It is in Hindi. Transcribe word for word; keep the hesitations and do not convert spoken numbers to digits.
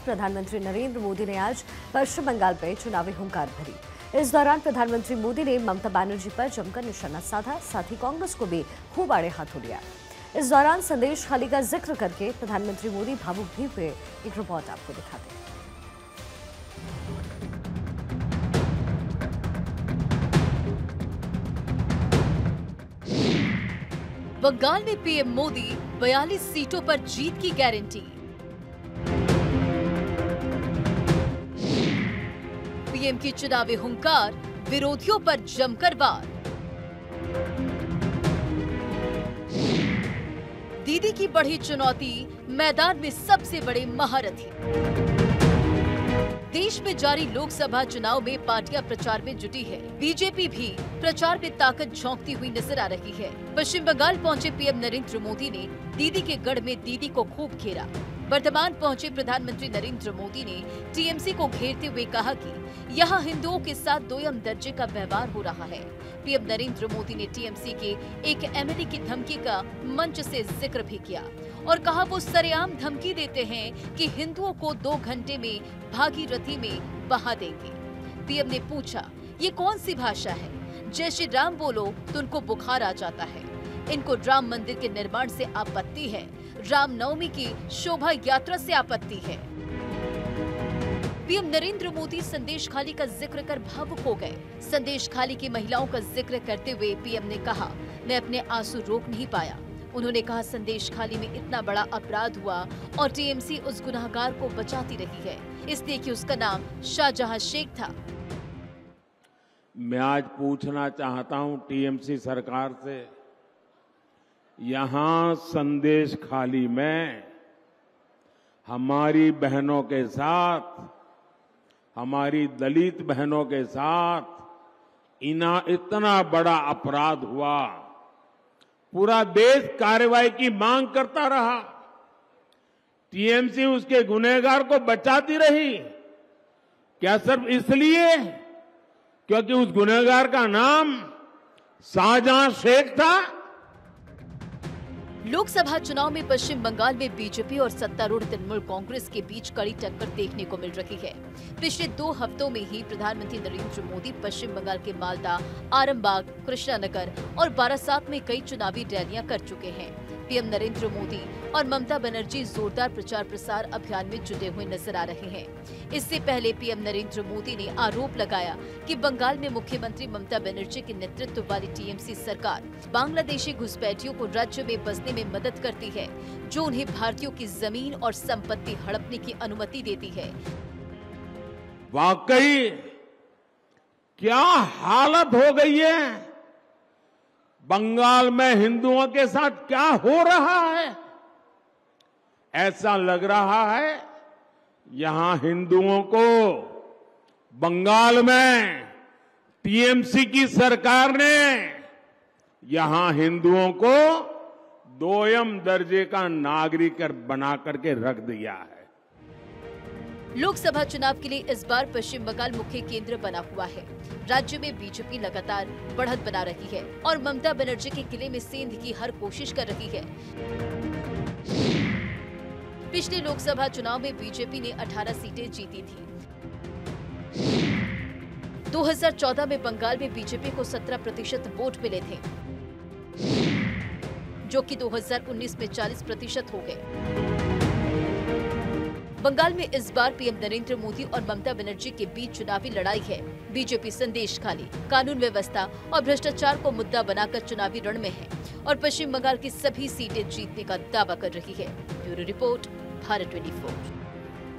प्रधानमंत्री नरेंद्र मोदी ने आज पश्चिम बंगाल में चुनावी हुंकार भरी। इस दौरान प्रधानमंत्री मोदी ने ममता बनर्जी पर जमकर निशाना साधा, साथ ही कांग्रेस को भी खूब आड़े हाथों लिया। इस दौरान संदेश खाली का जिक्र करके प्रधानमंत्री मोदी भावुक भी हुए। एक रिपोर्ट आपको दिखाते हैं। बंगाल में पीएम मोदी बयालीस सीटों पर जीत की गारंटी। पीएम की चुनावी हुंकार, विरोधियों पर जमकर वार। दीदी की बढ़ी चुनौती, मैदान में सबसे बड़े महारथी। देश में जारी लोकसभा चुनाव में पार्टियां प्रचार में जुटी है। बीजेपी भी प्रचार में ताकत झोंकती हुई नजर आ रही है। पश्चिम बंगाल पहुंचे पीएम नरेंद्र मोदी ने दीदी के गढ़ में दीदी को खूब घेरा। वर्तमान पहुंचे प्रधानमंत्री नरेंद्र मोदी ने टीएमसी को घेरते हुए कहा कि यहां हिंदुओं के साथ दोयम दर्जे का व्यवहार हो रहा है। पीएम नरेंद्र मोदी ने टीएमसी के एक एमएलए की धमकी का मंच से जिक्र भी किया और कहा वो सरेआम धमकी देते हैं कि हिंदुओं को दो घंटे में भागीरथी में बहा देंगे। पीएम ने पूछा, ये कौन सी भाषा है? जय श्री राम बोलो तो उनको बुखार आ जाता है। इनको राम मंदिर के निर्माण से आपत्ति है, रामनवमी की शोभा यात्रा से आपत्ति है। पीएम नरेंद्र मोदी संदेश खाली का जिक्र कर भावुक हो गए। संदेश खाली की महिलाओं का जिक्र करते हुए पीएम ने कहा, मैं अपने आंसू रोक नहीं पाया। उन्होंने कहा, संदेश खाली में इतना बड़ा अपराध हुआ और टीएमसी उस गुनाहगार को बचाती रही है, इसलिए कि उसका नाम शाहजहां शेख था। मैं आज पूछना चाहता हूं टीएमसी सरकार से, यहां संदेश खाली में हमारी बहनों के साथ, हमारी दलित बहनों के साथ इना इतना बड़ा अपराध हुआ, पूरा देश कार्रवाई की मांग करता रहा, टीएमसी उसके गुनहगार को बचाती रही। क्या सिर्फ इसलिए क्योंकि उस गुनहगार का नाम शाहजहां शेख था? लोकसभा चुनाव में पश्चिम बंगाल में बीजेपी और सत्तारूढ़ तृणमूल कांग्रेस के बीच कड़ी टक्कर देखने को मिल रही है। पिछले दो हफ्तों में ही प्रधानमंत्री नरेंद्र मोदी पश्चिम बंगाल के मालदा, आरामबाग, कृष्णानगर और बारासात में कई चुनावी रैलियां कर चुके हैं। पीएम नरेंद्र मोदी और ममता बनर्जी जोरदार प्रचार प्रसार अभियान में जुटे हुए नजर आ रहे हैं। इससे पहले पीएम नरेंद्र मोदी ने आरोप लगाया कि बंगाल में मुख्यमंत्री ममता बनर्जी के नेतृत्व वाली टीएमसी सरकार बांग्लादेशी घुसपैठियों को राज्य में बसने में मदद करती है, जो उन्हें भारतीयों की जमीन और संपत्ति हड़पने की अनुमति देती है। वाकई क्या हालत हो गई है? बंगाल में हिंदुओं के साथ क्या हो रहा है? ऐसा लग रहा है यहां हिंदुओं को बंगाल में टीएमसी की सरकार ने यहां हिंदुओं को दोयम दर्जे का नागरिक बना करके रख दिया है। लोकसभा चुनाव के लिए इस बार पश्चिम बंगाल मुख्य केंद्र बना हुआ है। राज्य में बीजेपी लगातार बढ़त बना रही है और ममता बनर्जी के किले में सेंध की हर कोशिश कर रही है। पिछले लोकसभा चुनाव में बीजेपी ने अठारह सीटें जीती थी। दो हज़ार चौदह में बंगाल में बीजेपी को सत्रह प्रतिशत वोट मिले थे, जो कि दो हज़ार उन्नीस में चालीस प्रतिशत हो गए। बंगाल में इस बार पीएम नरेंद्र मोदी और ममता बनर्जी के बीच चुनावी लड़ाई है। बीजेपी संदेश खाली, कानून व्यवस्था और भ्रष्टाचार को मुद्दा बनाकर चुनावी रण में है और पश्चिम बंगाल की सभी सीटें जीतने का दावा कर रही है। ब्यूरो रिपोर्ट, भारत चौबीस।